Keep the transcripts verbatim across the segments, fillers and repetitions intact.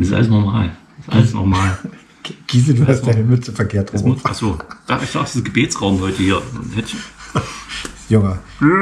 ist alles normal. Das ist alles normal. Giese, du hast deine Mütze verkehrt rum. Achso, da ist doch das Gebetsraum heute hier. Junge.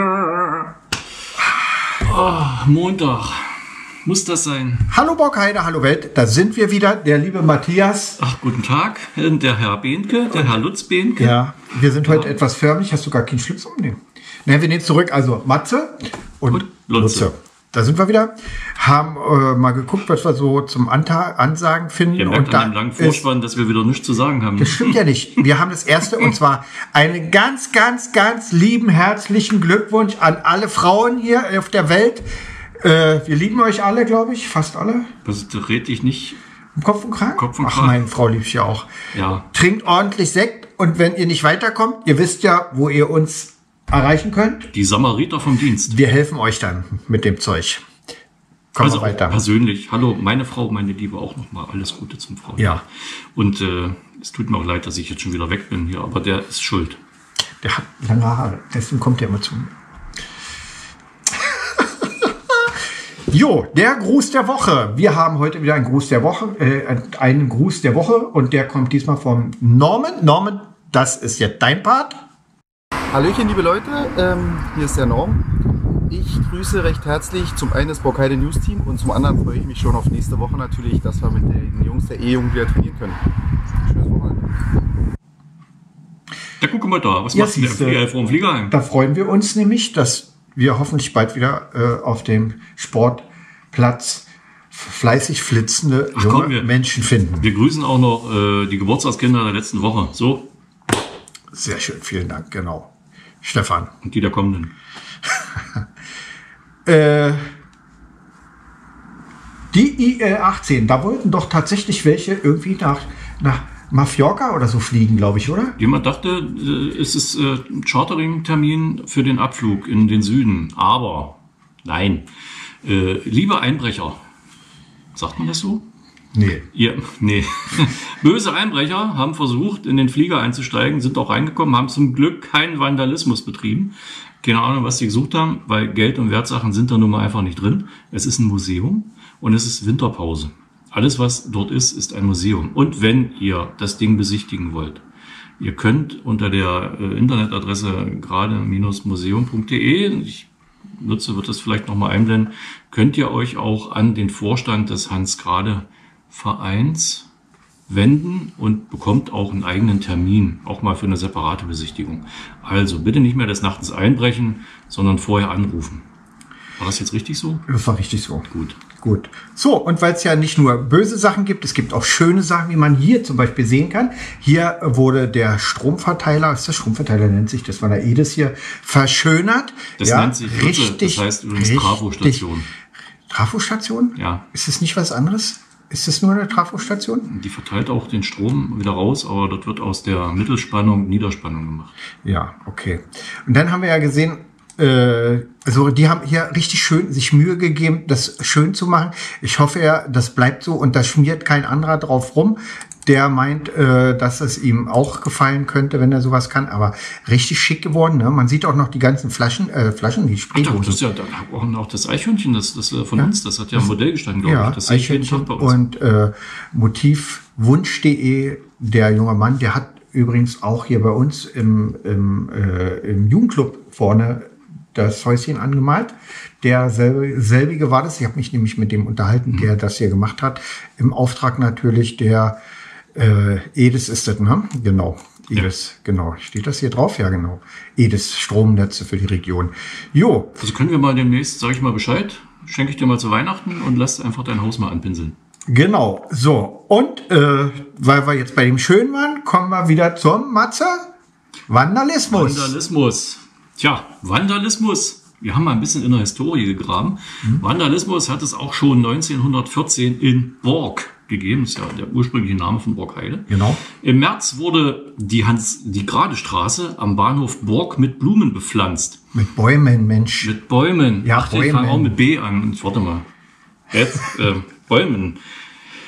Oh, Montag. Muss das sein? Hallo Borkheide, hallo Welt. Da sind wir wieder, der liebe Matthias. Ach, guten Tag. Der Herr Behnke, der Herr Lutz Behnke. Ja, wir sind heute ja. etwas förmlich. Hast du gar keinen Schlips umnehmen? Ne, wir nehmen zurück. Also Matze und, und Lutze. Lutze. Da sind wir wieder. Haben äh, mal geguckt, was wir so zum Anta Ansagen finden. Ihr merkt und an dem langen Vorspann, dass wir wieder nichts zu sagen haben. Das stimmt ja nicht. Wir haben das erste und zwar einen ganz, ganz, ganz lieben, herzlichen Glückwunsch an alle Frauen hier auf der Welt. Äh, wir lieben euch alle, glaube ich. Fast alle. Das red ich nicht. Im Kopf und Kragen? Kopf und Ach, Kragen. meine Frau liebt ich ja auch. Ja. Trinkt ordentlich Sekt und wenn ihr nicht weiterkommt, ihr wisst ja, wo ihr uns erreichen könnt. Die Samariter vom Dienst. Wir helfen euch dann mit dem Zeug. Kommen also wir weiter. Persönlich. Hallo, meine Frau, meine Liebe, auch nochmal alles Gute zum Frauentag. Ja. Und äh, es tut mir auch leid, dass ich jetzt schon wieder weg bin hier, aber der ist schuld. Der hat lange Haare, deswegen kommt der immer zu mir. Jo, der Gruß der Woche. Wir haben heute wieder einen Gruß der Woche, äh, einen Gruß der Woche und der kommt diesmal vom Norman. Norman, das ist jetzt dein Part. Hallöchen, liebe Leute, ähm, hier ist der Norm. Ich grüße recht herzlich zum einen das Borkheide News Team und zum anderen freue ich mich schon auf nächste Woche natürlich, dass wir mit den Jungs der E-Jugend wieder trainieren können. Schönes Wochenende. Ja, guck mal da, was Ja, machst du denn der vor dem Fliegerheim? Da freuen wir uns nämlich, dass wir hoffentlich bald wieder äh, auf dem Sportplatz fleißig flitzende Ach, junge komm, wir, Menschen finden. Wir grüßen auch noch äh, die Geburtstagskinder der letzten Woche. So. Sehr schön, vielen Dank, genau. Stefan. Und die der kommenden. äh, die I L achtzehn, da wollten doch tatsächlich welche irgendwie nach, nach Mallorca oder so fliegen, glaube ich, oder? Jemand dachte, äh, es ist äh, ein Chartering-Termin für den Abflug in den Süden. Aber nein. Äh, liebe Einbrecher, sagt man das so? Nee. Ja, nee. Böse Einbrecher haben versucht, in den Flieger einzusteigen, sind auch reingekommen, haben zum Glück keinen Vandalismus betrieben. Keine Ahnung, was sie gesucht haben, weil Geld und Wertsachen sind da nun mal einfach nicht drin. Es ist ein Museum und es ist Winterpause. Alles, was dort ist, ist ein Museum. Und wenn ihr das Ding besichtigen wollt, ihr könnt unter der äh, Internetadresse gerade-museum punkt de, ich nutze, wird das vielleicht nochmal einblenden, könnt ihr euch auch an den Vorstand des Hans-Grade-Vereins wenden und bekommt auch einen eigenen Termin, auch mal für eine separate Besichtigung. Also bitte nicht mehr des Nachts einbrechen, sondern vorher anrufen. War das jetzt richtig so? Das war richtig so. Gut. Gut. So, und weil es ja nicht nur böse Sachen gibt, es gibt auch schöne Sachen, wie man hier zum Beispiel sehen kann. Hier wurde der Stromverteiler, was ist der Stromverteiler nennt sich, das war der Edis hier, verschönert. Das ja, nennt sich Lutze, richtig, das heißt übrigens richtig, Trafostation. Trafostation? Ja. Ist es nicht was anderes? Ist es nur eine Trafostation? Die verteilt auch den Strom wieder raus, aber dort wird aus der Mittelspannung Niederspannung gemacht. Ja, okay. Und dann haben wir ja gesehen, äh, also die haben hier richtig schön sich Mühe gegeben, das schön zu machen. Ich hoffe ja, das bleibt so und da schmiert kein anderer drauf rum, der meint, äh, dass es ihm auch gefallen könnte, wenn er sowas kann. Aber richtig schick geworden, ne? Man sieht auch noch die ganzen Flaschen, äh, Flaschen, die Sprühdosen. Das ist ja auch das Eichhörnchen, das, das von ja. uns, das hat ja ein Modell gestanden, glaube ja, ich. Das sehe ich jeden Tag bei uns. Und äh, Motivwunsch punkt de, der junge Mann, der hat übrigens auch hier bei uns im, im, äh, im Jugendclub vorne das Häuschen angemalt. Der selbe, selbige war das. Ich habe mich nämlich mit dem unterhalten, mhm. der das hier gemacht hat. Im Auftrag natürlich der äh, Edis ist das, ne? Genau. Edis, ja. Genau. Steht das hier drauf? Ja, genau. Edis, Stromnetze für die Region. Jo. Also können wir mal demnächst, sage ich mal Bescheid, schenke ich dir mal zu Weihnachten und lass einfach dein Haus mal anpinseln. Genau. So. Und äh, weil wir jetzt bei dem Schönen waren, kommen wir wieder zum Matze. Vandalismus. Vandalismus. Tja, Vandalismus. Wir haben mal ein bisschen in der Historie gegraben. Mhm. Vandalismus hat es auch schon neunzehnhundertvierzehn in Bork gegeben. Das ist ja der ursprüngliche Name von Borkheide. Genau. Im März wurde die Hans, die Grade Straße am Bahnhof Bork mit Blumen bepflanzt. Mit Bäumen, Mensch. Mit Bäumen. Ja, Ach, die fangen auch mit B an. Warte mal. Jetzt, äh, Bäumen.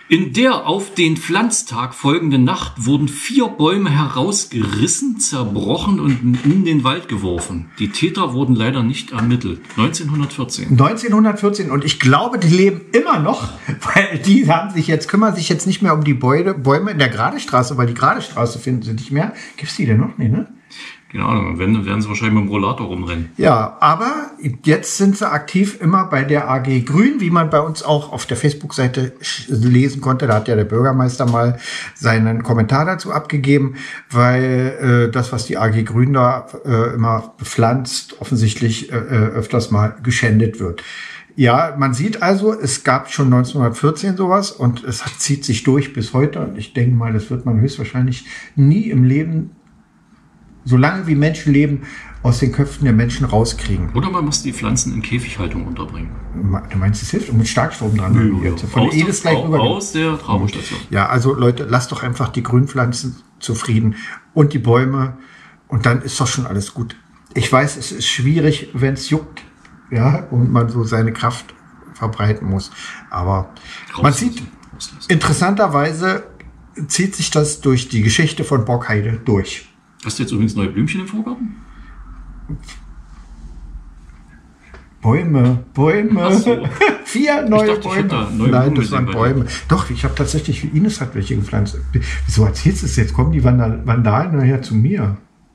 In der auf den Pflanztag folgenden Nacht wurden vier Bäume herausgerissen, zerbrochen und in den Wald geworfen. Die Täter wurden leider nicht ermittelt. neunzehnhundertvierzehn. neunzehnhundertvierzehn. Und ich glaube, die leben immer noch, weil die haben sich jetzt, kümmern sich jetzt nicht mehr um die Bäume, Bäume in der Gradestraße, weil die Gradestraße finden sie nicht mehr. Gibt's die denn noch? Nee, ne? Keine Ahnung, wenn, werden sie wahrscheinlich mit dem Rollator rumrennen. Ja, aber jetzt sind sie aktiv immer bei der A G Grün, wie man bei uns auch auf der Facebook-Seite lesen konnte. Da hat ja der Bürgermeister mal seinen Kommentar dazu abgegeben, weil äh, das, was die A G Grün da äh, immer bepflanzt, offensichtlich äh, öfters mal geschändet wird. Ja, man sieht also, es gab schon neunzehnhundertvierzehn sowas und es hat, zieht sich durch bis heute. Und ich denke mal, das wird man höchstwahrscheinlich nie im Leben, solange wie Menschen leben, aus den Köpfen der Menschen rauskriegen. Oder man muss die Pflanzen in Käfighaltung unterbringen. Du meinst, es hilft? Und mit Starkstrom dran? Ja, ja. Von aus, der Edis gleich rüber. Aus der Trabostation. Ja, also Leute, lasst doch einfach die Grünpflanzen zufrieden und die Bäume und dann ist doch schon alles gut. Ich weiß, es ist schwierig, wenn es juckt, ja, und man so seine Kraft verbreiten muss. Aber Rauslassen. Man sieht, Rauslassen. Interessanterweise zieht sich das durch die Geschichte von Borkheide durch. Hast du jetzt übrigens neue Blümchen im Vorgarten? Bäume, Bäume. So. Vier neue ich dachte, Bäume. Ich da neue Nein, Blumen das waren Bäume. Doch, ich habe tatsächlich, Ines hat welche gepflanzt. Wieso erzählst du es jetzt? Kommen die Vandal Vandalen nachher zu mir?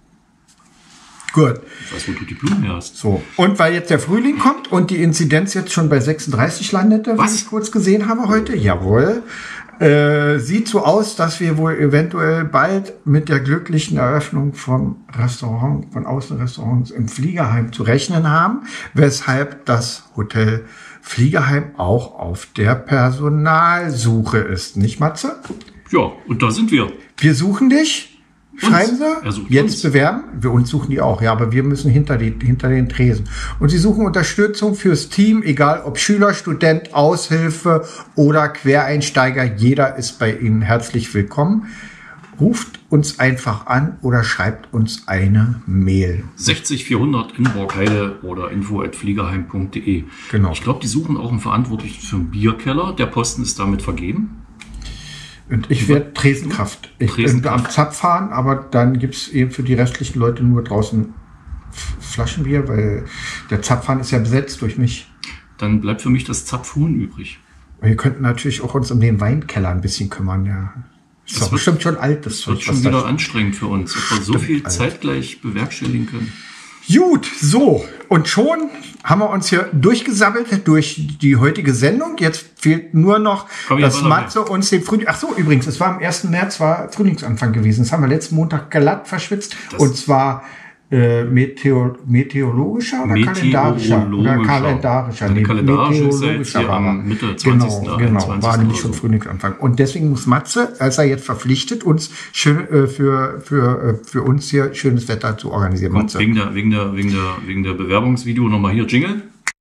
Gut. Ich weiß, wo du die Blumen her hast. So. Und weil jetzt der Frühling kommt und die Inzidenz jetzt schon bei sechsunddreißig landete, was ich kurz gesehen habe heute, jawohl, äh, sieht so aus, dass wir wohl eventuell bald mit der glücklichen Eröffnung vom Restaurant, von Außenrestaurants im Fliegerheim zu rechnen haben, weshalb das Hotel Fliegerheim auch auf der Personalsuche ist. Nicht, Matze? Ja, und da sind wir. Wir suchen dich. Schreiben Sie, jetzt uns. Bewerben. Wir uns suchen die auch, ja, aber wir müssen hinter, die, hinter den Tresen. Und Sie suchen Unterstützung fürs Team, egal ob Schüler, Student, Aushilfe oder Quereinsteiger. Jeder ist bei Ihnen herzlich willkommen. Ruft uns einfach an oder schreibt uns eine Mail. sechzig vierhundert in Borkheide oder info at fliegerheim punkt de. Genau. Ich glaube, die suchen auch einen Verantwortlichen für den Bierkeller. Der Posten ist damit vergeben. Und ich werde Tresenkraft. Ich Tresenkraft. bin am Zapf fahren, aber dann gibt es eben für die restlichen Leute nur draußen Flaschenbier, weil der Zapfhahn ist ja besetzt durch mich. Dann bleibt für mich das Zapfhuhn übrig. Wir könnten natürlich auch uns um den Weinkeller ein bisschen kümmern, ja. Ist doch bestimmt schon alt. Das wird schon wieder anstrengend für uns, ob wir so viel zeitgleich bewerkstelligen können. Gut, so. Und schon haben wir uns hier durchgesammelt durch die heutige Sendung. Jetzt fehlt nur noch, dass Matze uns den Frühling... Ach so, übrigens, es war am ersten März, war Frühlingsanfang gewesen. Das haben wir letzten Montag glatt verschwitzt. Das und zwar äh, Meteo, meteorologischer oder kalendarischer? Oder kalendarischer. Nee, kalendarischer ist ja meteorologischer jetzt war Mitte zwanzigsten Genau, genau, war nämlich schon Frühlingsanfang. Und deswegen muss Matze, als er jetzt verpflichtet, uns schön, äh, für, für, äh, für uns hier schönes Wetter zu organisieren. Und wegen der, wegen der, wegen der, wegen der Bewerbungsvideo nochmal hier Jingle.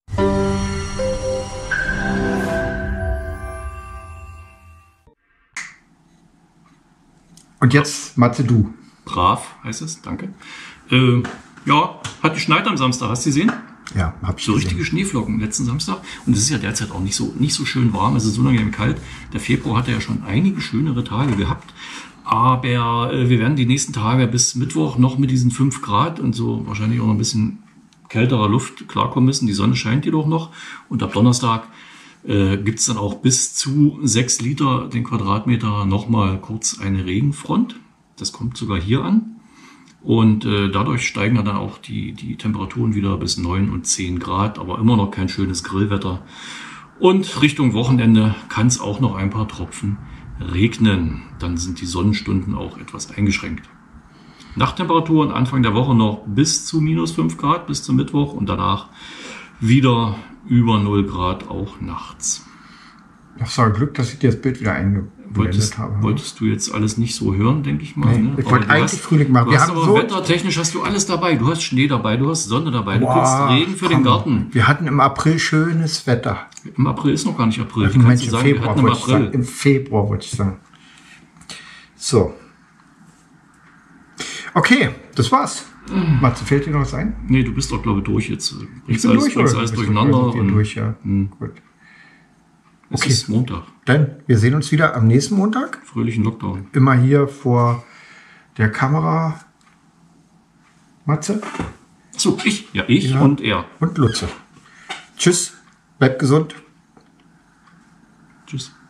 Und jetzt, Matze, du. Brav heißt es, danke. Äh, ja, hat geschneit am Samstag, hast du gesehen? Ja, hab ich So gesehen. richtige Schneeflocken letzten Samstag. Und es ist ja derzeit auch nicht so, nicht so schön warm, es ist so lange kalt. Der Februar hatte ja schon einige schönere Tage gehabt. Aber äh, wir werden die nächsten Tage bis Mittwoch noch mit diesen fünf Grad und so wahrscheinlich auch noch ein bisschen kälterer Luft klarkommen müssen. Die Sonne scheint jedoch noch. Und ab Donnerstag äh, gibt es dann auch bis zu sechs Liter den Quadratmeter nochmal kurz eine Regenfront. Das kommt sogar hier an. Und äh, dadurch steigen dann auch die, die Temperaturen wieder bis neun und zehn Grad, aber immer noch kein schönes Grillwetter. Und Richtung Wochenende kann es auch noch ein paar Tropfen regnen. Dann sind die Sonnenstunden auch etwas eingeschränkt. Nachttemperaturen Anfang der Woche noch bis zu minus fünf Grad bis zum Mittwoch und danach wieder über null Grad auch nachts. Das war Glück, dass ich dir das Bild wieder eingeblendet wolltest, habe. Wolltest du jetzt alles nicht so hören, denke ich mal. Nee, ne? ich wollte eigentlich hast, Frühling machen. Du Wir hast haben aber so wettertechnisch hast du alles dabei. Du hast Schnee dabei, du hast Sonne dabei, du Boah, kriegst Regen für komm, den Garten. Wir hatten im April schönes Wetter. Im April ist noch gar nicht April. Also Wie Mensch, kannst du im sagen, wir Februar hatten im wollte ich April. sagen. Im Februar wollte ich sagen. So. Okay, das war's. Mhm. Matze, fällt dir noch was ein? Nee, du bist doch, glaube ich, durch jetzt. Ich Bringst bin alles, durch, bringst oder? alles Bist du durcheinander. irgendwie Und, durch, ja. Hm. Gut. Es Okay. ist Montag. Dann, wir sehen uns wieder am nächsten Montag. Fröhlichen Lockdown. Immer hier vor der Kamera. Matze So, ich. Ja, ich Ja. und er. und Lutze. Tschüss, bleibt gesund. Tschüss.